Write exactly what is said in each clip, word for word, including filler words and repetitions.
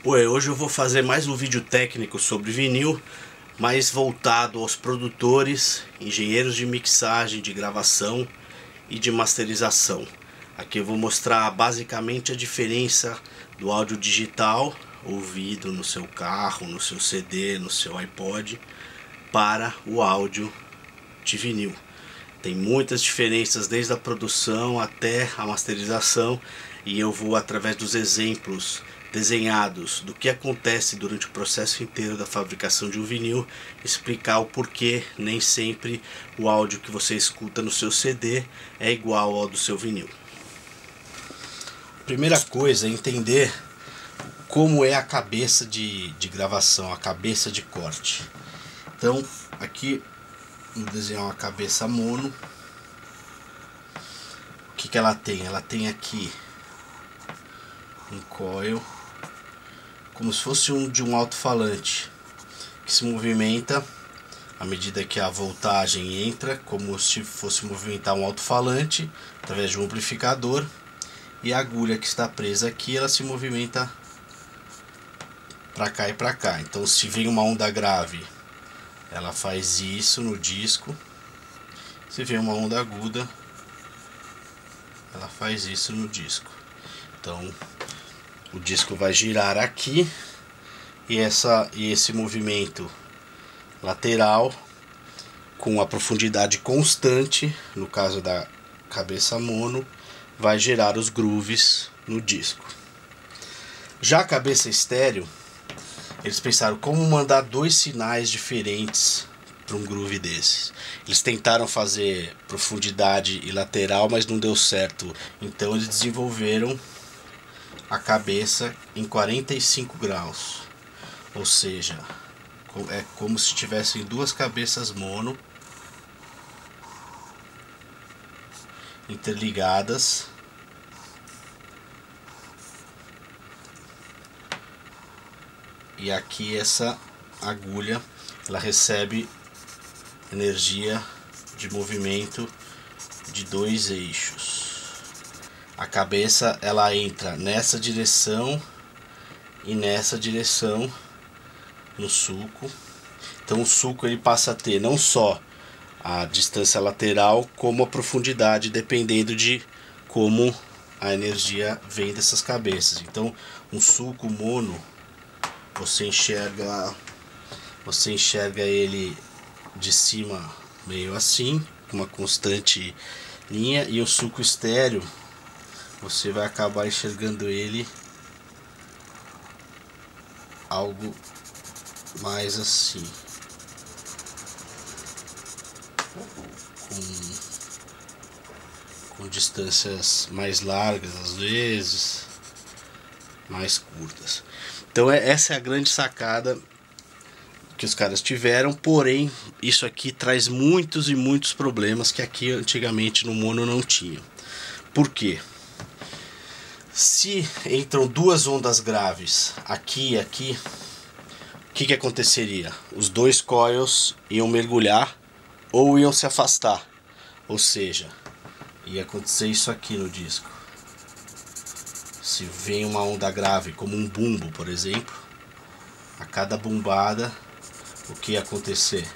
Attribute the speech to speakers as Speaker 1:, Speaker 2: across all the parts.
Speaker 1: Oi, hoje eu vou fazer mais um vídeo técnico sobre vinil, mais voltado aos produtores, engenheiros de mixagem, de gravação e de masterização. Aqui eu vou mostrar basicamente a diferença do áudio digital, ouvido no seu carro, no seu C D, no seu iPod, para o áudio de vinil. Tem muitas diferenças desde a produção até a masterização, e eu vou, através dos exemplos desenhados do que acontece durante o processo inteiro da fabricação de um vinil, explicar o porquê nem sempre o áudio que você escuta no seu C D é igual ao do seu vinil. Primeira coisa é entender como é a cabeça de, de gravação, a cabeça de corte. Então aqui vou desenhar uma cabeça mono. O que, que ela tem? Ela tem aqui um coil, como se fosse um de um alto-falante, que se movimenta à medida que a voltagem entra, como se fosse movimentar um alto-falante através de um amplificador. E a agulha que está presa aqui, ela se movimenta para cá e para cá. Então, se vem uma onda grave, ela faz isso no disco. Se vem uma onda aguda, ela faz isso no disco. Então o disco vai girar aqui, e, essa, e esse movimento lateral com a profundidade constante, no caso da cabeça mono, vai gerar os grooves no disco. Já a cabeça estéreo, eles pensaram como mandar dois sinais diferentes para um groove desses. Eles tentaram fazer profundidade e lateral, mas não deu certo. Então eles desenvolveram a cabeça em quarenta e cinco graus. Ou seja, é como se tivessem duas cabeças mono interligadas. E aqui essa agulha, ela recebe energia de movimento de dois eixos. A cabeça, ela entra nessa direção e nessa direção no sulco. Então o sulco ele passa a ter não só a distância lateral, como a profundidade, dependendo de como a energia vem dessas cabeças. Então um sulco mono, você enxerga você enxerga ele de cima meio assim, com uma constante linha, e o sulco estéreo você vai acabar enxergando ele algo mais assim, com, com distâncias mais largas, às vezes mais curtas. Então é, essa é a grande sacada que os caras tiveram, porém isso aqui traz muitos e muitos problemas que aqui antigamente no mono não tinha. Por quê? Se entram duas ondas graves aqui e aqui, o que, que aconteceria? Os dois coils iam mergulhar ou iam se afastar, ou seja, ia acontecer isso aqui no disco. Se vem uma onda grave, como um bumbo, por exemplo, a cada bumbada, o que ia acontecer?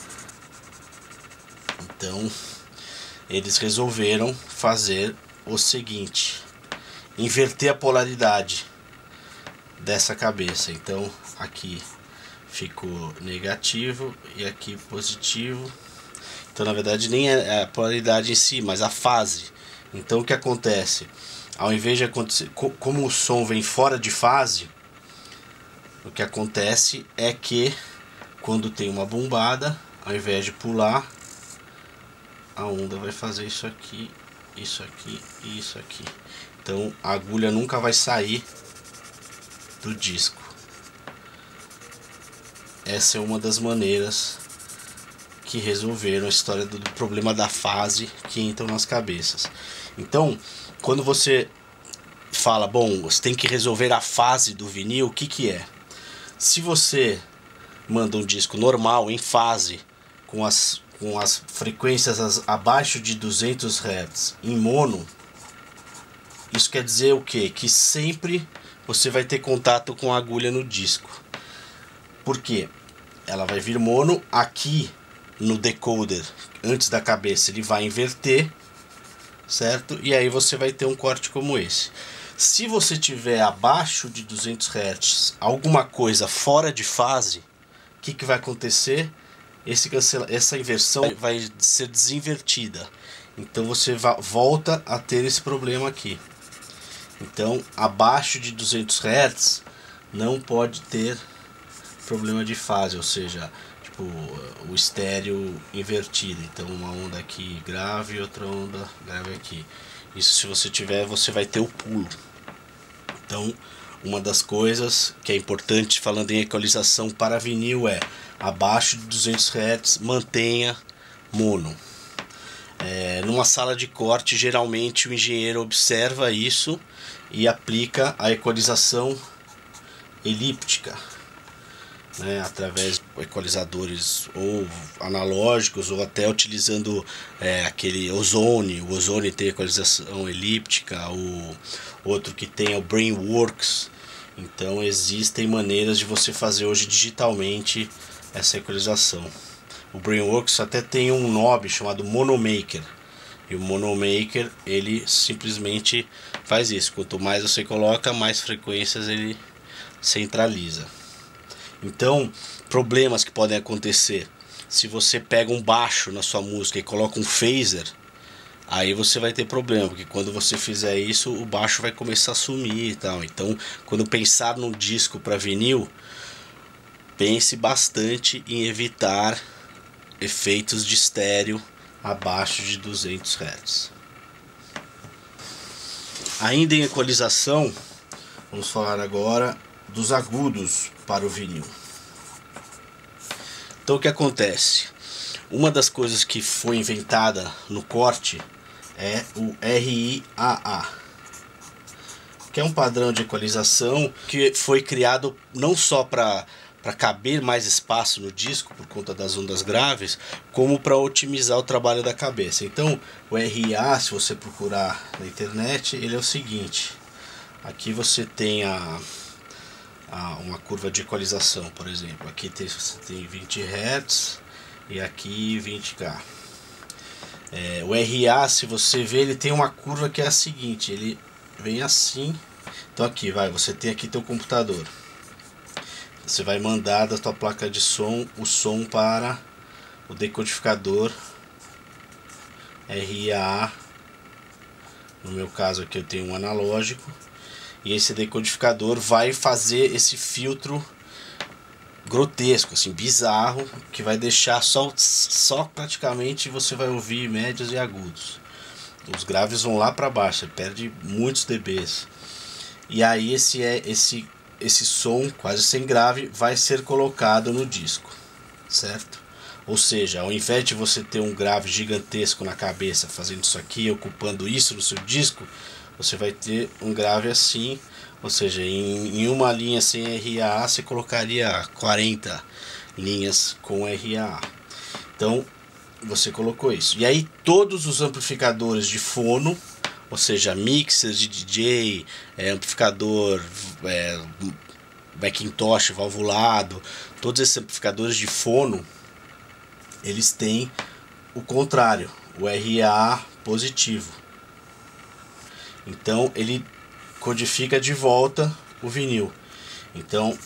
Speaker 1: Então eles resolveram fazer o seguinte: inverter a polaridade dessa cabeça. Então aqui ficou negativo e aqui positivo. Então na verdade nem é a polaridade em si, mas a fase. Então o que acontece? Ao invés de acontecer, como o som vem fora de fase, o que acontece é que quando tem uma bombada, ao invés de pular, a onda vai fazer isso aqui, isso aqui e isso aqui. Então a agulha nunca vai sair do disco. Essa é uma das maneiras que resolveram a história do, do problema da fase que entram nas cabeças. Então, quando você fala, bom, você tem que resolver a fase do vinil, o que que é? Se você manda um disco normal, em fase, com as, com as frequências as, abaixo de duzentos hertz, em mono, isso quer dizer o quê? Que sempre você vai ter contato com a agulha no disco. Por quê? Ela vai vir mono. Aqui no decoder, antes da cabeça, ele vai inverter, certo? E aí você vai ter um corte como esse. Se você tiver abaixo de duzentos hertz, alguma coisa fora de fase, o que, que vai acontecer? Esse cancela, essa inversão vai ser desinvertida. Então você volta a ter esse problema aqui. Então, abaixo de duzentos hertz não pode ter problema de fase, ou seja, tipo, o estéreo invertido. Então, uma onda aqui grave e outra onda grave aqui. Isso, se você tiver, você vai ter o pulo. Então, uma das coisas que é importante falando em equalização para vinil é abaixo de duzentos hertz, mantenha mono. É, numa sala de corte, geralmente o engenheiro observa isso e aplica a equalização elíptica, né, através de equalizadores ou analógicos ou até utilizando é, aquele Ozone. O Ozone tem equalização elíptica, o outro que tem é o Brainworks. Então existem maneiras de você fazer hoje digitalmente essa equalização. O Brainworks até tem um knob chamado Monomaker, e o Monomaker ele simplesmente faz isso. Quanto mais você coloca, mais frequências ele centraliza. Então, problemas que podem acontecer: se você pega um baixo na sua música e coloca um phaser, aí você vai ter problema, porque quando você fizer isso, o baixo vai começar a sumir e tal. Então, quando pensar num disco para vinil, pense bastante em evitar efeitos de estéreo abaixo de duzentos hertz. Ainda em equalização, vamos falar agora dos agudos para o vinil. Então o que acontece? Uma das coisas que foi inventada no corte é o R I A A, que é um padrão de equalização que foi criado não só para para caber mais espaço no disco por conta das ondas graves, como para otimizar o trabalho da cabeça. Então o R I A, se você procurar na internet, ele é o seguinte: aqui você tem a, a uma curva de equalização, por exemplo, aqui tem, você tem vinte hertz e aqui vinte K. É, o R I A, se você ver, ele tem uma curva que é a seguinte: ele vem assim. Então aqui vai, você tem aqui teu computador. Você vai mandar da tua placa de som o som para o decodificador R I A A. No meu caso aqui eu tenho um analógico, e esse decodificador vai fazer esse filtro grotesco, assim, bizarro, que vai deixar só, só praticamente você vai ouvir médios e agudos. Os graves vão lá para baixo, você perde muitos dBs. E aí esse é esse esse som quase sem grave vai ser colocado no disco, certo? Ou seja, ao invés de você ter um grave gigantesco na cabeça fazendo isso aqui, ocupando isso no seu disco, você vai ter um grave assim, ou seja, em, em uma linha sem R I A A você colocaria quarenta linhas com R I A A. Então você colocou isso. E aí todos os amplificadores de fono, ou seja, mixers de D J, é, amplificador, é, Macintosh valvulado, todos esses amplificadores de fono, eles têm o contrário, o R I A A positivo. Então ele codifica de volta o vinil. Então,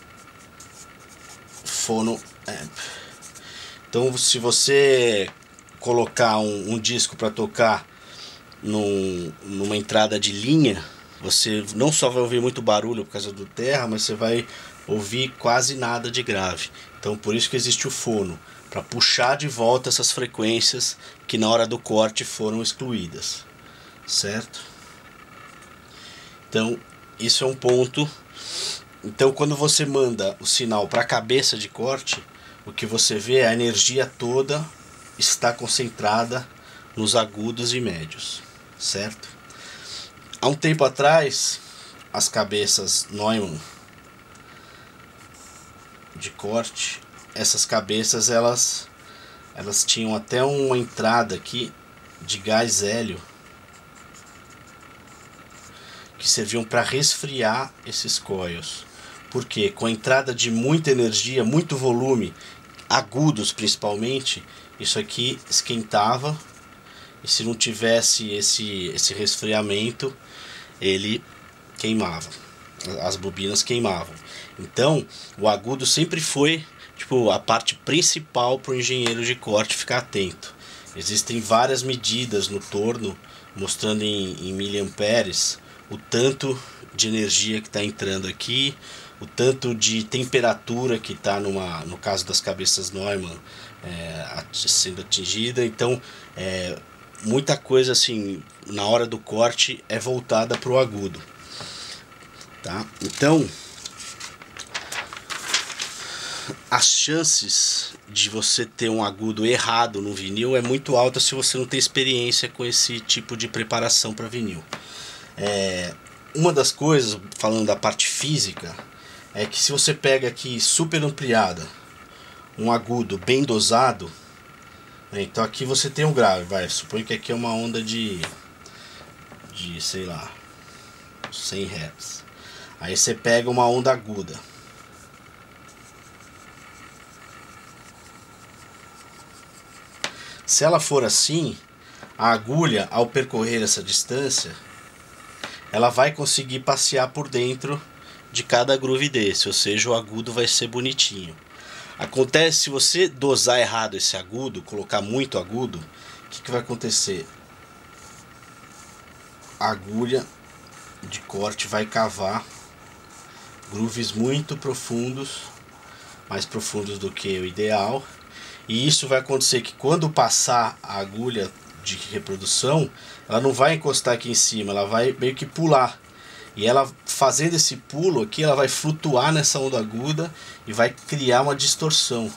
Speaker 1: fono amp. Então, se você colocar um, um disco para tocar Num, numa entrada de linha, você não só vai ouvir muito barulho por causa do terra, mas você vai ouvir quase nada de grave. Então por isso que existe o fono, para puxar de volta essas frequências que na hora do corte foram excluídas, certo? Então isso é um ponto. Então quando você manda o sinal para a cabeça de corte, o que você vê é a energia toda está concentrada nos agudos e médios, certo? Há um tempo atrás, as cabeças Neumann de corte, essas cabeças elas elas tinham até uma entrada aqui de gás hélio que serviam para resfriar esses coils. Porque com a entrada de muita energia, muito volume, agudos principalmente, isso aqui esquentava, e se não tivesse esse, esse resfriamento, ele queimava, as bobinas queimavam. Então o agudo sempre foi tipo a parte principal para o engenheiro de corte ficar atento. Existem várias medidas no torno mostrando em, em miliamperes o tanto de energia que está entrando aqui, o tanto de temperatura que está, no caso das cabeças Neumann, é, sendo atingida. Então é, muita coisa assim na hora do corte é voltada para o agudo, tá? Então as chances de você ter um agudo errado no vinil é muito alta se você não tem experiência com esse tipo de preparação para vinil. É, uma das coisas, falando da parte física, é que se você pega aqui super ampliada um agudo bem dosado, né, então aqui você tem um grave, vai, suponho que aqui é uma onda de, de sei lá, cem hertz. Aí você pega uma onda aguda. Se ela for assim, a agulha, ao percorrer essa distância, ela vai conseguir passear por dentro de cada groove desse, ou seja, o agudo vai ser bonitinho. Acontece, se você dosar errado esse agudo, colocar muito agudo, o que, que vai acontecer? A agulha de corte vai cavar grooves muito profundos, mais profundos do que o ideal, e isso vai acontecer que quando passar a agulha de reprodução, ela não vai encostar aqui em cima, ela vai meio que pular. E ela fazendo esse pulo aqui, ela vai flutuar nessa onda aguda e vai criar uma distorção.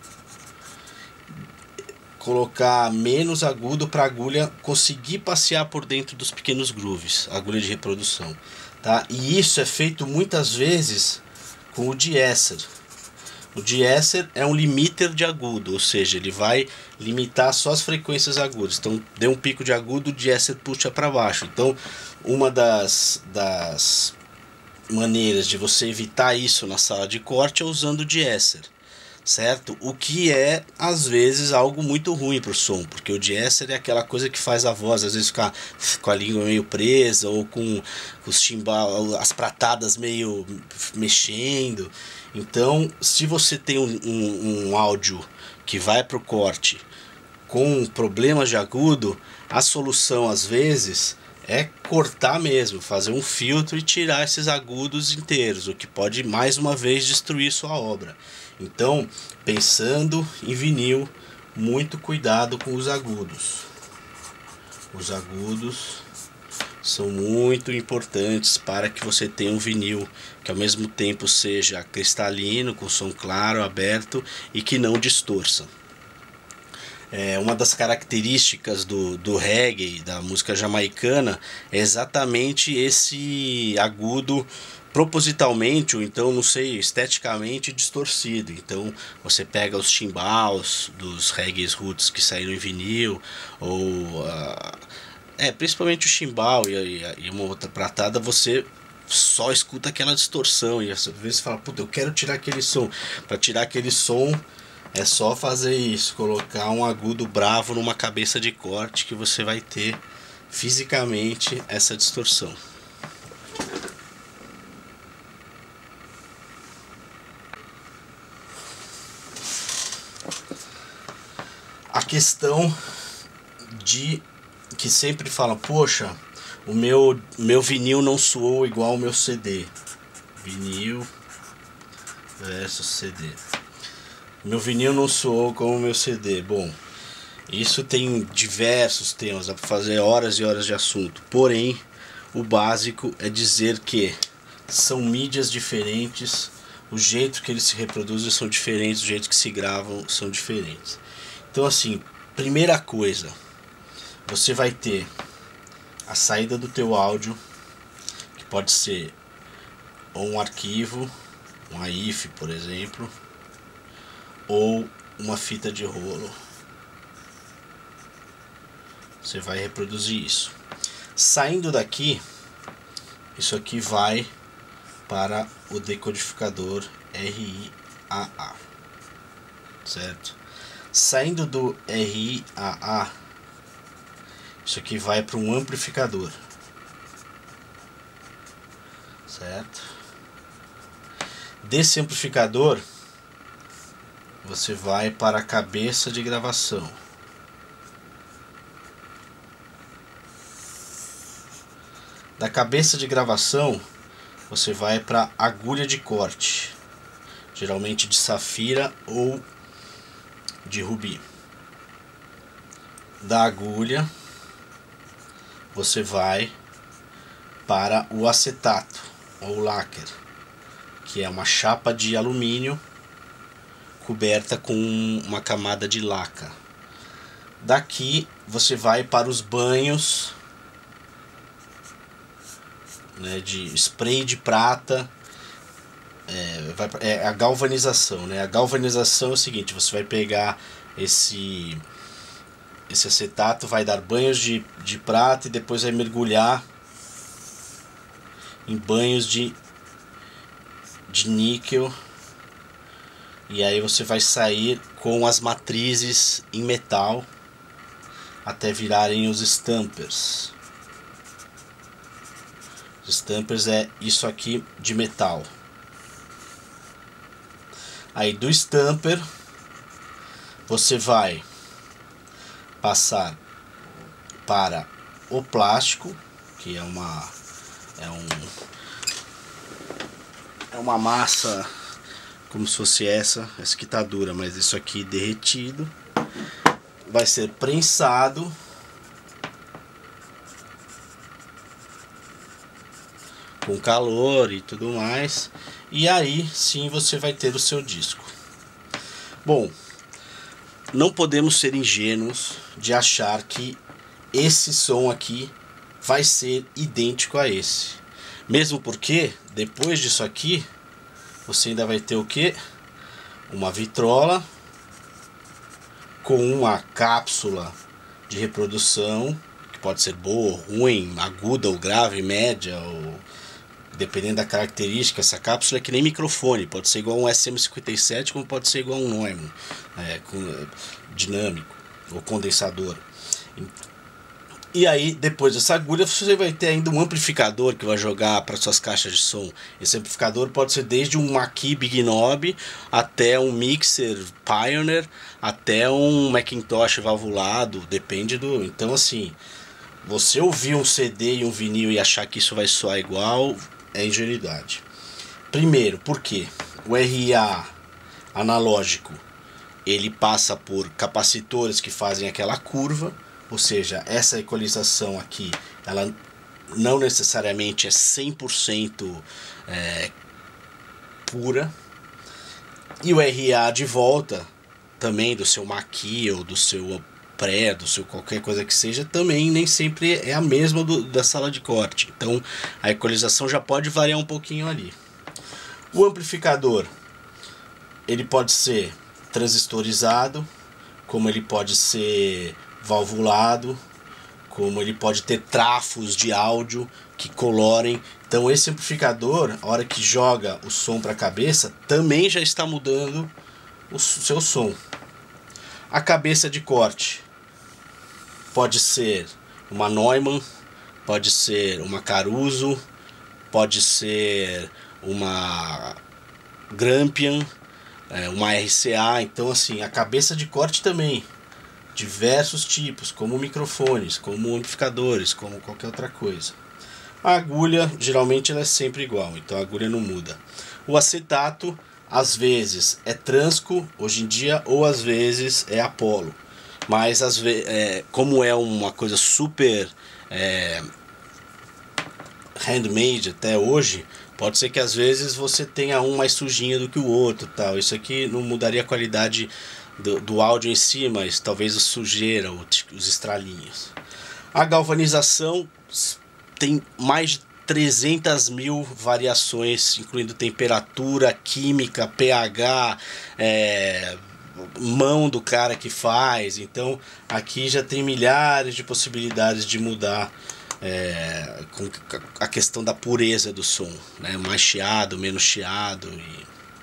Speaker 1: Colocar menos agudo para a agulha conseguir passear por dentro dos pequenos grooves, agulha de reprodução, tá? E isso é feito muitas vezes com o de-esser. O de-esser é um limiter de agudo, ou seja, ele vai limitar só as frequências agudas. Então, deu um pico de agudo, o de-esser puxa para baixo. Então, uma das, das maneiras de você evitar isso na sala de corte é usando o de-esser, certo? O que é, às vezes, algo muito ruim para o som, porque o de-esser é aquela coisa que faz a voz, às vezes, ficar com a língua meio presa, ou com os timbal, as pratadas meio mexendo. Então, se você tem um, um, um áudio que vai para o corte com problemas de agudo, a solução às vezes é cortar mesmo, fazer um filtro e tirar esses agudos inteiros, o que pode mais uma vez destruir sua obra. Então, pensando em vinil, muito cuidado com os agudos. Os agudos são muito importantes para que você tenha um vinil que ao mesmo tempo seja cristalino, com som claro, aberto e que não distorça. É, uma das características do, do reggae, da música jamaicana, é exatamente esse agudo propositalmente, ou então, não sei, esteticamente distorcido. Então você pega os timbals dos reggae roots que saíram em vinil, ou uh, é, principalmente o chimbal e, e uma outra pratada, você só escuta aquela distorção e às vezes você fala, puta, eu quero tirar aquele som. Para tirar aquele som é só fazer isso, colocar um agudo bravo numa cabeça de corte que você vai ter fisicamente essa distorção. A questão de que sempre fala, poxa, o meu, meu vinil não soou igual ao meu C D. Vinil versus C D. Meu vinil não soou como o meu C D. Bom, isso tem diversos temas, dá para fazer horas e horas de assunto. Porém, o básico é dizer que são mídias diferentes, o jeito que eles se reproduzem são diferentes, o jeito que se gravam são diferentes. Então, assim, primeira coisa, você vai ter a saída do teu áudio, que pode ser ou um arquivo, um A I F, por exemplo, ou uma fita de rolo. Você vai reproduzir isso. Saindo daqui, isso aqui vai para o decodificador R I A A, certo? Saindo do R I A A, isso aqui vai para um amplificador, certo? Desse amplificador, você vai para a cabeça de gravação. Da cabeça de gravação, você vai para a agulha de corte, geralmente de safira ou de rubi. Da agulha, você vai para o acetato ou lacquer, que é uma chapa de alumínio coberta com uma camada de laca. Daqui você vai para os banhos, né, de spray de prata. É, vai, é a galvanização, né? A galvanização é o seguinte: você vai pegar esse esse acetato, vai dar banhos de, de prata e depois vai mergulhar em banhos de, de níquel, e aí você vai sair com as matrizes em metal até virarem os stampers. Os stampers é isso aqui de metal. Aí do stamper você vai passar para o plástico, que é uma é um é uma massa como se fosse essa, essa aqui tá dura, mas isso aqui derretido, vai ser prensado com calor e tudo mais, e aí sim você vai ter o seu disco. Bom, não podemos ser ingênuos de achar que esse som aqui vai ser idêntico a esse, mesmo porque depois disso aqui você ainda vai ter o que? Uma vitrola com uma cápsula de reprodução, que pode ser boa ou ruim, aguda ou grave, média, ou dependendo da característica. Essa cápsula é que nem microfone, pode ser igual a um S M cinquenta e sete, como pode ser igual a um Neumann, é, com, dinâmico ou condensador. E aí, depois dessa agulha, você vai ter ainda um amplificador que vai jogar para suas caixas de som. Esse amplificador pode ser desde um Mackie Big Knob até um mixer Pioneer, até um Macintosh valvulado, depende do... Então, assim, você ouvir um C D e um vinil e achar que isso vai soar igual é ingenuidade. Primeiro, por quê? O R I A analógico, ele passa por capacitores que fazem aquela curva, ou seja, essa equalização aqui, ela não necessariamente é cem por cento é, pura. E o R I A de volta, também do seu Mackie ou do seu pré, do seu qualquer coisa que seja, também nem sempre é a mesma do, da sala de corte. Então a equalização já pode variar um pouquinho ali. O amplificador, ele pode ser transistorizado, como ele pode ser valvulado, como ele pode ter trafos de áudio que colorem. Então esse amplificador, a hora que joga o som para a cabeça, também já está mudando o seu som. A cabeça de corte pode ser uma Neumann, pode ser uma Caruso, pode ser uma Grampian, uma R C A. Então assim, a cabeça de corte também, diversos tipos, como microfones, como amplificadores, como qualquer outra coisa. A agulha, geralmente ela é sempre igual, então a agulha não muda. O acetato, às vezes é Transco, hoje em dia, ou às vezes é Apollo. Mas às vezes, é, como é uma coisa super é, handmade até hoje, pode ser que às vezes você tenha um mais sujinho do que o outro, tal. Isso aqui não mudaria a qualidade do, do áudio em si, mas talvez a sujeira, os estralinhos. A galvanização tem mais de trezentas mil variações, incluindo temperatura, química, pH, é, mão do cara que faz. Então aqui já tem milhares de possibilidades de mudar é, com a questão da pureza do som, né? Mais chiado, menos chiado. E...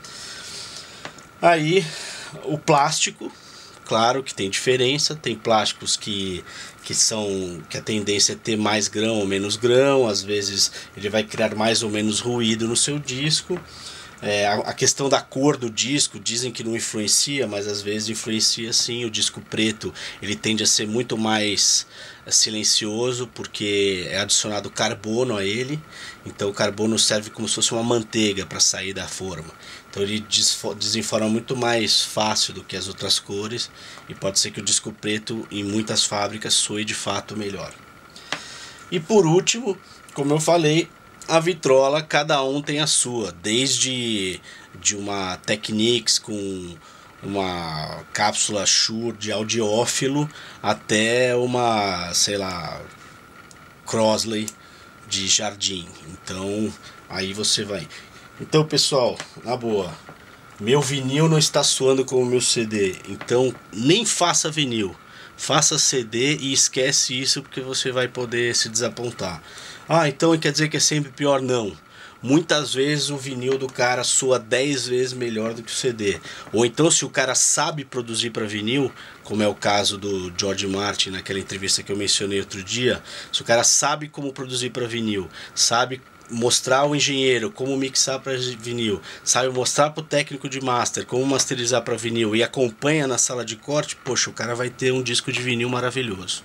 Speaker 1: aí o plástico, claro que tem diferença, tem plásticos que, que são que a tendência é ter mais grão ou menos grão, às vezes ele vai criar mais ou menos ruído no seu disco. É, a, a questão da cor do disco, dizem que não influencia, mas às vezes influencia sim. O disco preto ele tende a ser muito mais silencioso porque é adicionado carbono a ele, então o carbono serve como se fosse uma manteiga para sair da forma, então ele desenforma muito mais fácil do que as outras cores e pode ser que o disco preto em muitas fábricas soe de fato melhor. E por último, como eu falei, a vitrola, cada um tem a sua, desde de uma Technics com uma cápsula Shure de audiófilo até uma, sei lá, Crosley de jardim. Então aí você vai. Então, pessoal, na boa, meu vinil não está soando como o meu C D, então nem faça vinil, faça C D e esquece isso, porque você vai poder se desapontar. Ah, então quer dizer que é sempre pior? Não. Muitas vezes o vinil do cara soa dez vezes melhor do que o C D. Ou então, se o cara sabe produzir para vinil, como é o caso do George Martin naquela entrevista que eu mencionei outro dia, se o cara sabe como produzir para vinil, sabe mostrar ao engenheiro como mixar para vinil, sabe mostrar para o técnico de master como masterizar para vinil e acompanha na sala de corte, poxa, o cara vai ter um disco de vinil maravilhoso.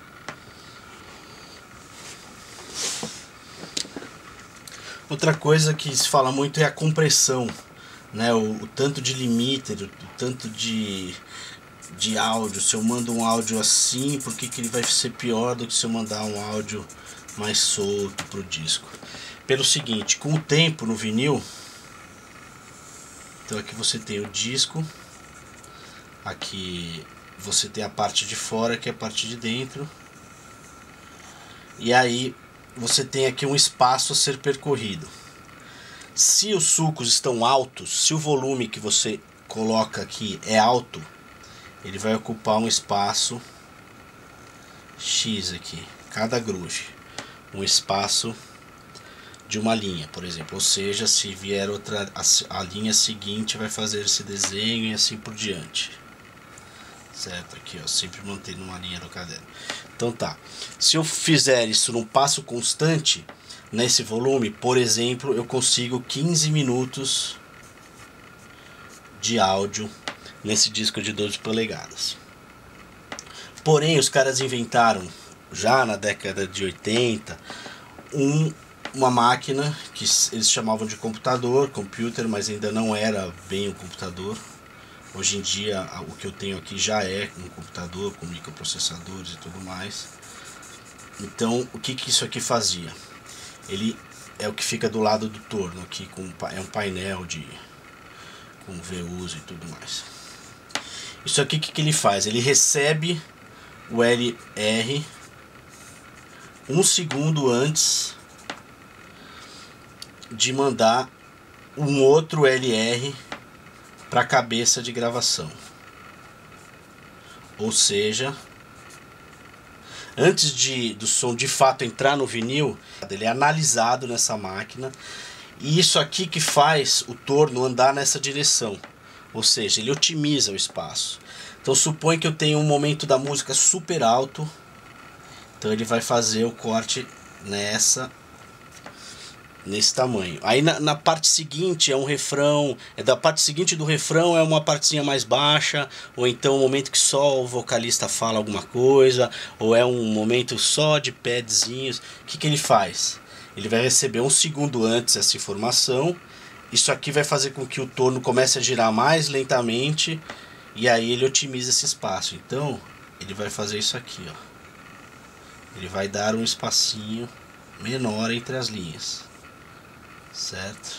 Speaker 1: Outra coisa que se fala muito é a compressão, né? O, o tanto de limiter, o, o tanto de, de áudio. Se eu mando um áudio assim, por que, que ele vai ser pior do que se eu mandar um áudio mais solto pro disco? Pelo seguinte, com o tempo no vinil, então aqui você tem o disco, aqui você tem a parte de fora, que é a parte de dentro, e aí você tem aqui um espaço a ser percorrido. Se os sulcos estão altos, se o volume que você coloca aqui é alto, ele vai ocupar um espaço X aqui, cada groove, um espaço de uma linha, por exemplo. Ou seja, se vier outra, a, a linha seguinte vai fazer esse desenho e assim por diante. Certo? Aqui, ó, sempre mantendo uma linha no caderno. Então tá, se eu fizer isso num passo constante, nesse volume, por exemplo, eu consigo quinze minutos de áudio nesse disco de doze polegadas. Porém, os caras inventaram, já na década de oitenta, um, uma máquina que eles chamavam de computador, computer, mas ainda não era bem um computador. Hoje em dia o que eu tenho aqui já é um computador com microprocessadores e tudo mais. Então o que, que isso aqui fazia? Ele é o que fica do lado do torno aqui, com, é um painel de, com V Us e tudo mais. Isso aqui o que, que ele faz? Ele recebe o L R um segundo antes de mandar um outro L R para a cabeça de gravação. Ou seja, antes de, do som de fato entrar no vinil, ele é analisado nessa máquina, e isso aqui que faz o torno andar nessa direção, ou seja, ele otimiza o espaço. Então supõe que eu tenho um momento da música super alto, então ele vai fazer o corte nessa nesse tamanho. Aí na, na parte seguinte é um refrão, é da parte seguinte do refrão é uma partezinha mais baixa, ou então um momento que só o vocalista fala alguma coisa, ou é um momento só de padzinhos. O que, que ele faz? Ele vai receber um segundo antes essa informação. Isso aqui vai fazer com que o torno comece a girar mais lentamente, e aí ele otimiza esse espaço. Então ele vai fazer isso aqui, ó. Ele vai dar um espacinho menor entre as linhas. Certo?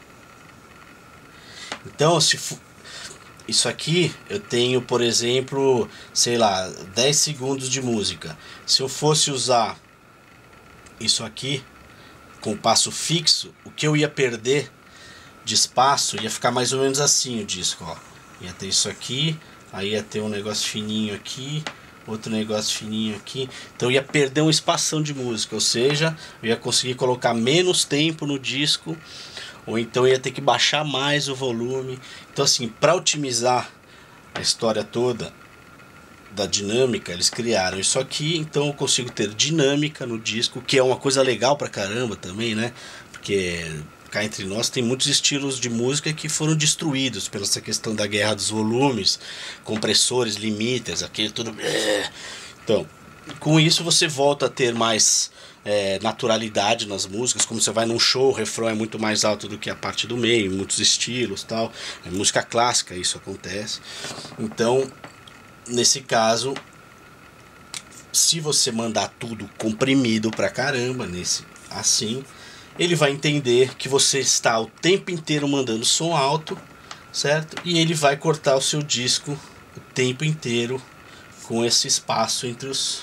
Speaker 1: Então, se for, isso aqui eu tenho, por exemplo, sei lá, dez segundos de música. Se eu fosse usar isso aqui com passo fixo, o que eu ia perder de espaço ia ficar mais ou menos assim o disco, ó. Ia ter isso aqui, aí ia ter um negócio fininho aqui, outro negócio fininho aqui. Então eu ia perder um espação de música, ou seja, eu ia conseguir colocar menos tempo no disco, ou então eu ia ter que baixar mais o volume. Então assim, para otimizar a história toda da dinâmica, eles criaram isso aqui. Então eu consigo ter dinâmica no disco, que é uma coisa legal pra caramba também, né? Porque cá entre nós tem muitos estilos de música que foram destruídos pela essa questão da guerra dos volumes, compressores, limiters, aquele tudo. Então, com isso você volta a ter mais é, naturalidade nas músicas. Como você vai num show, o refrão é muito mais alto do que a parte do meio, muitos estilos, tal. É música clássica, isso acontece. Então, nesse caso, se você mandar tudo comprimido pra caramba, nesse assim, ele vai entender que você está o tempo inteiro mandando som alto, certo? E ele vai cortar o seu disco o tempo inteiro com esse espaço entre os,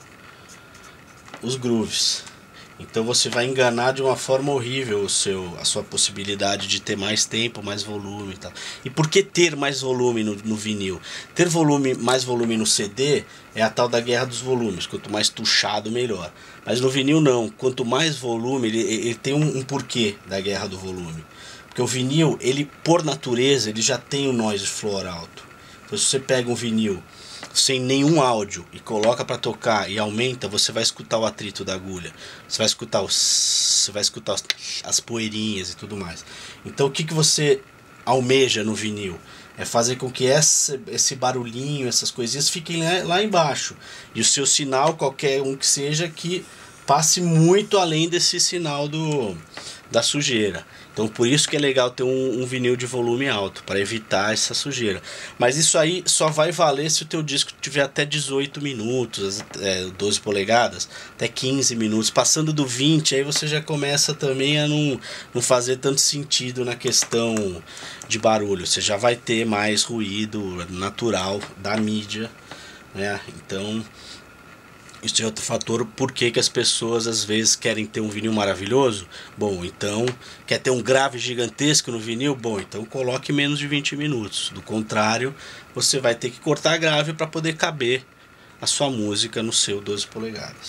Speaker 1: os grooves. Então você vai enganar de uma forma horrível o seu, a sua possibilidade de ter mais tempo, mais volume e tal. E por que ter mais volume no, no vinil? Ter volume, mais volume no C D é a tal da guerra dos volumes. Quanto mais tuchado, melhor. Mas no vinil não. Quanto mais volume, ele, ele tem um, um porquê da guerra do volume. Porque o vinil, ele por natureza, ele já tem um noise floor alto. Então se você pega um vinil sem nenhum áudio e coloca para tocar e aumenta, você vai escutar o atrito da agulha, você vai escutar os, você vai escutar as poeirinhas e tudo mais. Então o que, que você almeja no vinil? É fazer com que esse, esse barulhinho, essas coisinhas fiquem lá, lá embaixo, e o seu sinal, qualquer um que seja, que passe muito além desse sinal do, da sujeira. Então por isso que é legal ter um, um vinil de volume alto, para evitar essa sujeira. Mas isso aí só vai valer se o teu disco tiver até dezoito minutos, é, doze polegadas, até quinze minutos. Passando do vinte, aí você já começa também a não, não fazer tanto sentido na questão de barulho. Você já vai ter mais ruído natural da mídia, né? Então isso é outro fator. Por que que as pessoas às vezes querem ter um vinil maravilhoso? Bom, então, quer ter um grave gigantesco no vinil? Bom, então coloque menos de vinte minutos. Do contrário, você vai ter que cortar grave para poder caber a sua música no seu doze polegadas.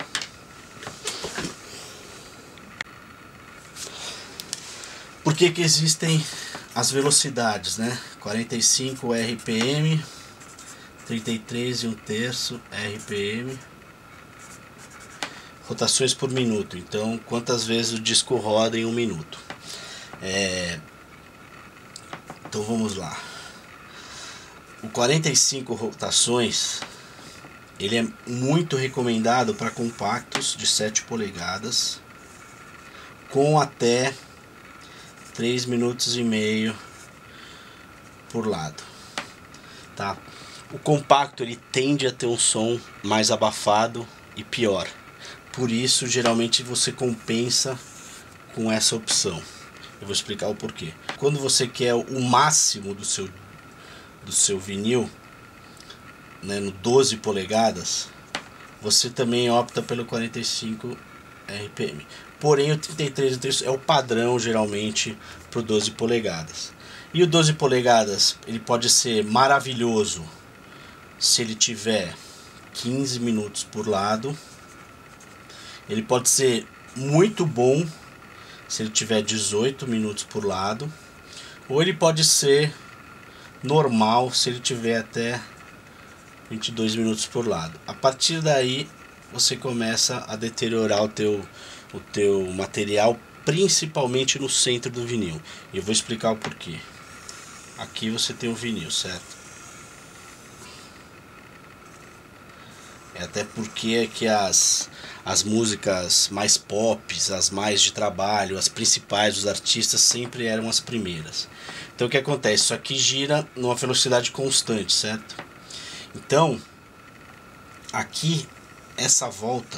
Speaker 1: Por que que existem as velocidades, né? quarenta e cinco R P M, trinta e três e um terço R P M. Rotações por minuto. Então, quantas vezes o disco roda em um minuto? É... Então vamos lá. O quarenta e cinco rotações, ele é muito recomendado para compactos de sete polegadas, com até três minutos e meio por lado, tá? O compacto, ele tende a ter um som mais abafado e pior. Por isso, geralmente você compensa com essa opção. Eu vou explicar o porquê. Quando você quer o máximo do seu, do seu vinil, né, no doze polegadas, você também opta pelo quarenta e cinco R P M. Porém, o trinta e três é o padrão, geralmente, para o doze polegadas. E o doze polegadas, ele pode ser maravilhoso se ele tiver quinze minutos por lado. Ele pode ser muito bom se ele tiver dezoito minutos por lado, ou ele pode ser normal se ele tiver até vinte e dois minutos por lado. A partir daí você começa a deteriorar o teu, o teu material, principalmente no centro do vinil. E eu vou explicar o porquê. Aqui você tem um vinil, certo? É até porque é que as, as músicas mais pop, as mais de trabalho, as principais dos artistas sempre eram as primeiras. Então o que acontece? Isso aqui gira numa velocidade constante, certo? Então, aqui, essa volta,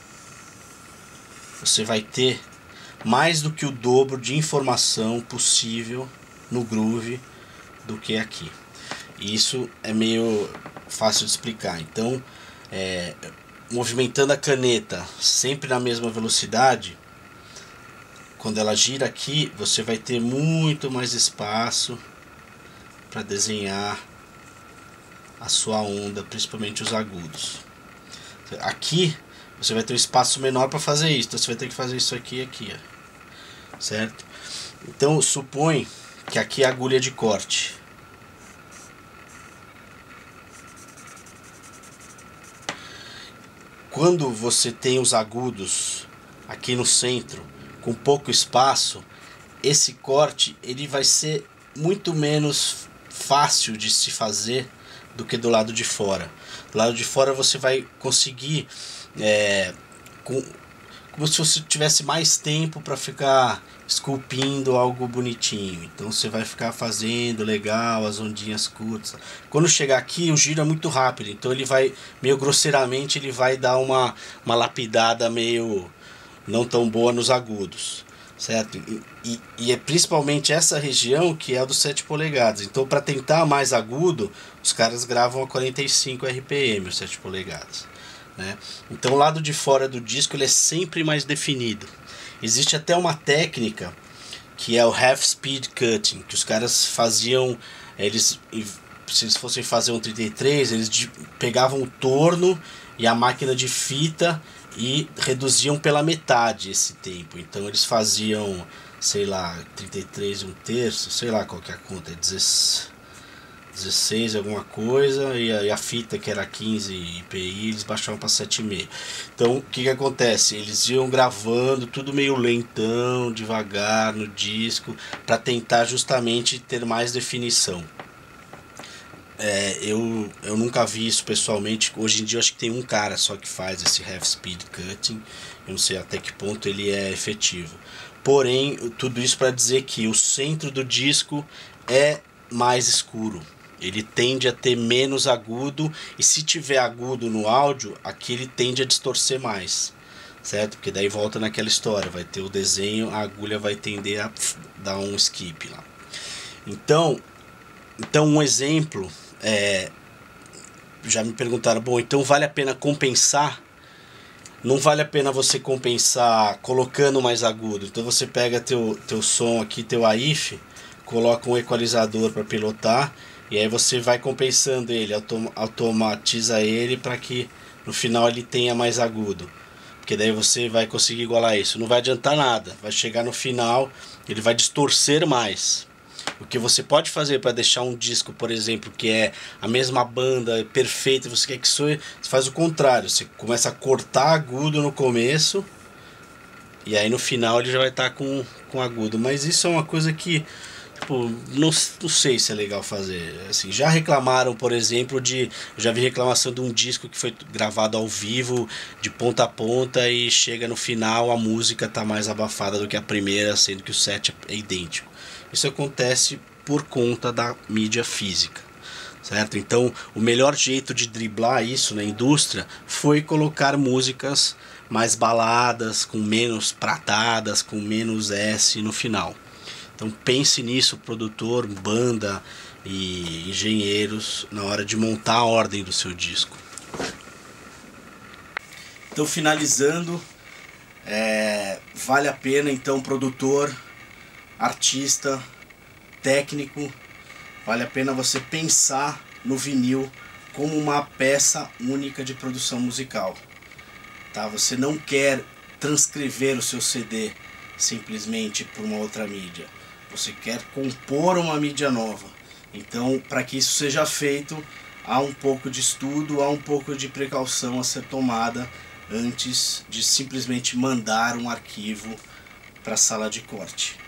Speaker 1: você vai ter mais do que o dobro de informação possível no groove do que aqui. E isso é meio fácil de explicar. Então, É, movimentando a caneta sempre na mesma velocidade, quando ela gira aqui, você vai ter muito mais espaço para desenhar a sua onda, principalmente os agudos. Aqui você vai ter um espaço menor para fazer isso, então você vai ter que fazer isso aqui e aqui, ó. Certo? Então supõe que aqui é a agulha de corte. Quando você tem os agudos aqui no centro, com pouco espaço, esse corte ele vai ser muito menos fácil de se fazer do que do lado de fora. Do lado de fora você vai conseguir é, com, como se você tivesse mais tempo para ficar esculpindo algo bonitinho. Então você vai ficar fazendo legal as ondinhas curtas. Quando chegar aqui o giro é muito rápido, então ele vai meio grosseiramente ele vai dar uma, uma lapidada meio não tão boa nos agudos, certo? E, e, e é principalmente essa região que é a dos sete polegadas. Então para tentar mais agudo os caras gravam a quarenta e cinco R P M, os sete polegadas, né? Então o lado de fora do disco ele é sempre mais definido. Existe até uma técnica que é o half speed cutting, que os caras faziam, eles, se eles fossem fazer um trinta e três, eles de, pegavam o torno e a máquina de fita e reduziam pela metade esse tempo. Então eles faziam, sei lá, trinta e três e um terço, sei lá qual que é a conta, é dezesseis alguma coisa, e a, e a fita que era quinze I P I eles baixavam para sete e meio. Então o que que acontece? Eles iam gravando tudo meio lentão, devagar no disco, para tentar justamente ter mais definição. É, eu, eu nunca vi isso pessoalmente. Hoje em dia eu acho que tem um cara só que faz esse half speed cutting. Eu não sei até que ponto ele é efetivo. Porém, tudo isso para dizer que o centro do disco é mais escuro. Ele tende a ter menos agudo, e se tiver agudo no áudio, aqui ele tende a distorcer mais, certo? Porque daí volta naquela história, vai ter o desenho, a agulha vai tender a dar um skip lá. Então, então um exemplo, é, já me perguntaram, bom, então vale a pena compensar? Não vale a pena você compensar colocando mais agudo. Então você pega teu, teu som aqui, teu A I F, coloca um equalizador para pilotar, e aí você vai compensando ele, autom automatiza ele para que no final ele tenha mais agudo. Porque daí você vai conseguir igualar isso. Não vai adiantar nada, vai chegar no final, ele vai distorcer mais. O que você pode fazer para deixar um disco, por exemplo, que é a mesma banda, perfeita, você quer que soe, você faz o contrário. Você começa a cortar agudo no começo, e aí no final ele já vai estar com, com agudo. Mas isso é uma coisa que... Tipo, não, não sei se é legal fazer. Assim, já reclamaram, por exemplo, de... Já vi reclamação de um disco que foi gravado ao vivo, de ponta a ponta, e chega no final a música tá mais abafada do que a primeira, sendo que o set é idêntico. Isso acontece por conta da mídia física, certo? Então, o melhor jeito de driblar isso na indústria foi colocar músicas mais baladas, com menos pratadas, com menos S no final. Então pense nisso, produtor, banda e engenheiros, na hora de montar a ordem do seu disco. Então, finalizando, é, vale a pena então, produtor, artista, técnico, vale a pena você pensar no vinil como uma peça única de produção musical. Tá? Você não quer transcrever o seu C D simplesmente por uma outra mídia. Você quer compor uma mídia nova. Então, para que isso seja feito, há um pouco de estudo, há um pouco de precaução a ser tomada antes de simplesmente mandar um arquivo para a sala de corte.